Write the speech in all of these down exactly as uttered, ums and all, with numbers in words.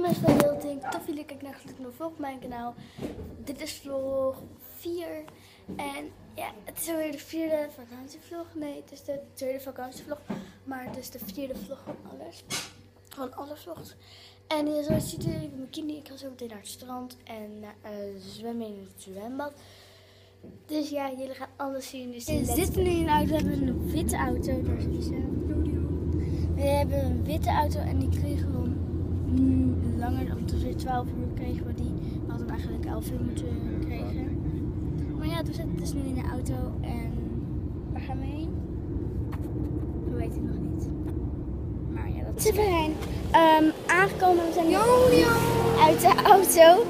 best wel heel denk. Tof jullie kijken naar Gloednieuwe Vlog op mijn kanaal. Dit is vlog vier. En ja, het is alweer de vierde vakantievlog. Nee, het is de tweede vakantievlog. Maar het is de vierde vlog van alles. Van alle vlogs. En uh, zoals je ziet, ik ben mijn bikini. Ik ga zo meteen naar het strand en uh, zwemmen in het zwembad. Dus ja, jullie gaan alles zien. Dus we zitten nu in een auto. We hebben een witte auto. Daar is Isa. We hebben een witte auto en die kregen we mm, langer dan ongeveer twaalf uur kregen we die. We hadden hem eigenlijk elf uur moeten krijgen. Maar ja, we zitten dus nu in de auto en waar gaan we heen? We weten het nog niet. Maar ja, dat is we zijn um, aangekomen. We zijn nu uit de auto.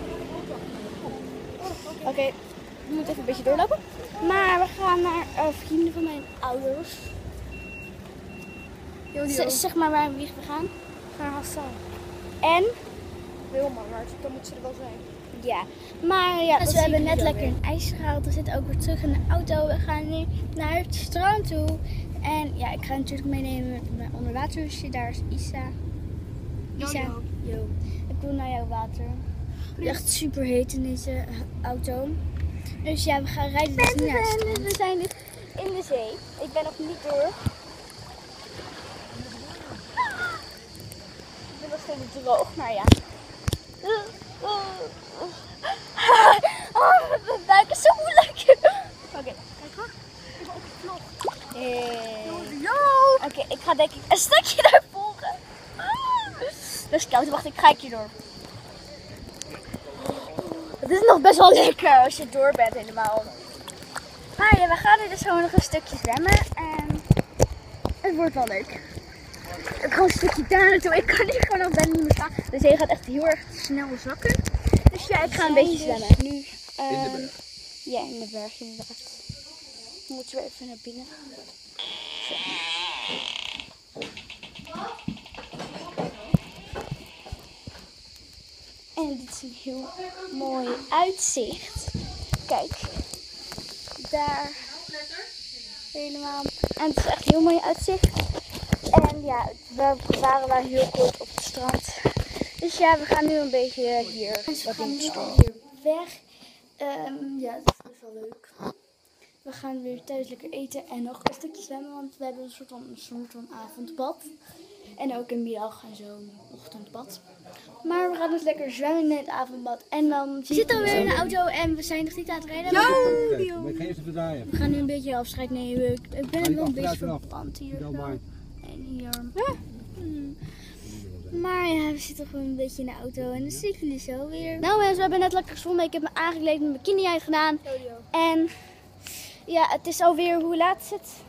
Oké, okay, we moeten even een beetje doorlopen. Maar we gaan naar uh, vrienden van mijn ouders. Z zeg maar waar we gaan. Naar Hassan. En? Wilma, maar dan moet ze er wel zijn. Ja, maar ja, dus we hebben net lekker een ijs gehaald. We zitten ook weer terug in de auto. We gaan nu naar het strand toe. En ja, ik ga natuurlijk meenemen met mijn onderwaterhusje. Daar is Isa. Isa, yo. yo. Ik wil naar jouw water. Het is echt super heet in deze auto. Dus ja, we gaan rijden dus nu naar het strand. We zijn dus in de zee. Ik ben nog niet door. Ik ben nog steeds droog, maar ja. Oh, mijn buik is zo moeilijk. Oké, Kijk hoor. Ik ben op de vlog. Oké, okay, ik ga denk ik een stukje daar volgen. Dat is koud, wacht, ik ga hier door. Het is nog best wel lekker als je door bent helemaal. Maar ja, we gaan er dus gewoon nog een stukje zwemmen en het wordt wel leuk. Ik ga een stukje daar naartoe. Ik kan hier gewoon nog bijna niet meer staan. De zee gaat echt heel erg snel zakken. Dus ja, ik ga een beetje zwemmen. Nu, um, in de berg? Ja, in de berg inderdaad. Dan moeten we even naar binnen. Zo. En dit is een heel mooi uitzicht. Kijk, daar helemaal. En het is echt een heel mooi uitzicht. En ja, we waren wel heel kort op het strand. Dus ja, we gaan nu een beetje hier. Dus we gaan nu hier weg. Um, ja, dat is best wel leuk. We gaan weer thuis lekker eten en nog een stukje zwemmen, want we hebben een soort van, een soort van avondbad. En ook een middag en zo een ochtendbad. Maar we gaan dus lekker zwemmen in het avondbad. En dan we zitten alweer in de auto en we zijn nog niet aan het rijden. Yo! We gaan nu een beetje afscheid nemen. Ik ben er wel een beetje verpand hier. En hier. Hmm. Maar ja, we zitten gewoon een beetje in de auto en dan zie ik jullie zo weer. Nou mensen, we hebben net lekker gezwommen. Ik heb me aangekleed met mijn bikini uitgedaan. En ja, het is alweer, hoe laat is het?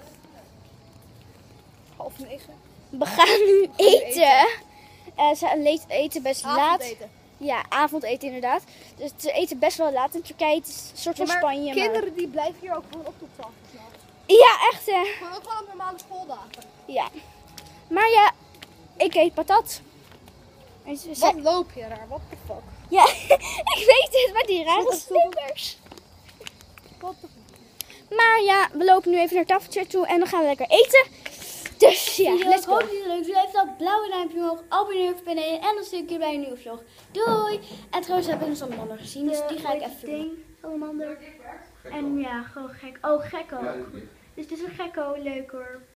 Half negen. We gaan nu eten. Uh, ze eten best Avondeten. laat. Ja, avondeten inderdaad. Dus ze eten best wel laat in Turkije. Het is een soort van Ja, maar Spanje. kinderen Maar... die blijven hier ook gewoon op tot twaalf uur 's nachts. Ja, echt hè. Gewoon ook gewoon op normale schooldagen. Ja. Maar ja, ik eet patat. En ze Wat zei... loop je daar? What the fuck? Ja, ik weet het, maar die rare slippers. What the fuck? Maar ja, we lopen nu even naar het tafeltje toe en dan gaan we lekker eten. Dus ja, let's go. Ik hoop dat jullie het leuk vinden. Even dat blauwe duimpje omhoog, abonneer op beneden en dan zie ik je bij een nieuwe vlog. Doei! En trouwens hebben we een salamander gezien, dus die ga ik even doen. Salamander. En ja, gewoon gek. Oh, gekko. Dus het is een gekko, leuk hoor.